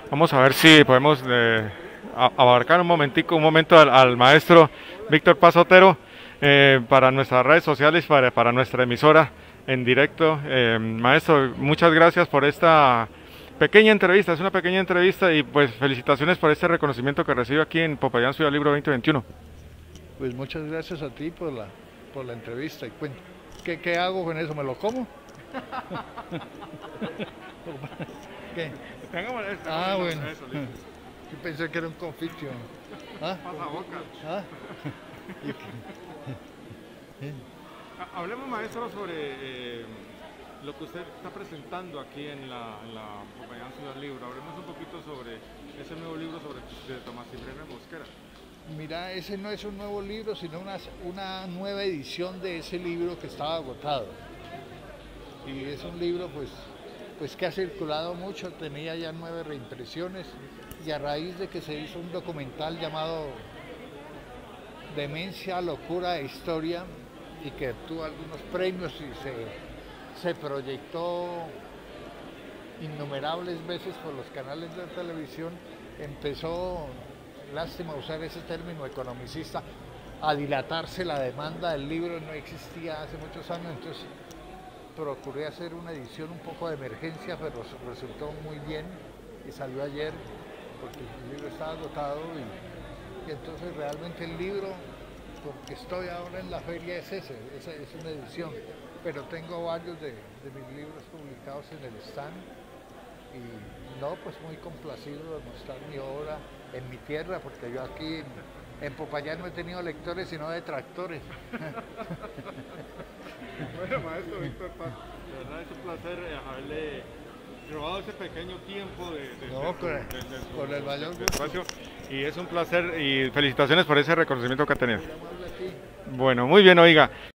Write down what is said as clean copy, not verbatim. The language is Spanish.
Vamos a ver si podemos abarcar un momento al maestro Víctor Paz Otero para nuestras redes sociales, para nuestra emisora en directo. Maestro, muchas gracias por esta pequeña entrevista, es una pequeña entrevista y pues felicitaciones por este reconocimiento que recibe aquí en Popayán Ciudad Libro 2021. Pues muchas gracias a ti por la entrevista. Y cuento, ¿qué hago con eso? ¿Me lo como? ¿Qué? Ah, bueno. Yo pensé que era un confitio. ¿Ah? Pasabocas. ¿Ah? Hablemos, maestro, sobre lo que usted está presentando aquí en la Popayán Ciudad Libro. Hablemos un poquito sobre ese nuevo libro de Tomás Cipriano Mosquera. Mira, ese no es un nuevo libro, sino una nueva edición de ese libro que estaba agotado. Y es un libro pues que ha circulado mucho, tenía ya 9 reimpresiones, y a raíz de que se hizo un documental llamado Demencia, Locura e Historia, y que obtuvo algunos premios y se proyectó innumerables veces por los canales de televisión, empezó, lástima usar ese término economicista, a dilatarse la demanda del libro. No existía hace muchos años, entonces procuré hacer una edición un poco de emergencia, pero resultó muy bien y salió ayer porque el libro estaba agotado y entonces realmente el libro, porque estoy ahora en la feria, es una edición, pero tengo varios de mis libros publicados en el stand y no, pues muy complacido de mostrar mi obra en mi tierra, porque yo aquí en Popayán no he tenido lectores sino detractores. Bueno, maestro Víctor Paz, de verdad es un placer haberle robado ese pequeño tiempo Con el mayor de gusto. espacio, y es un placer y felicitaciones por ese reconocimiento que ha tenido. Bueno, muy bien, oiga.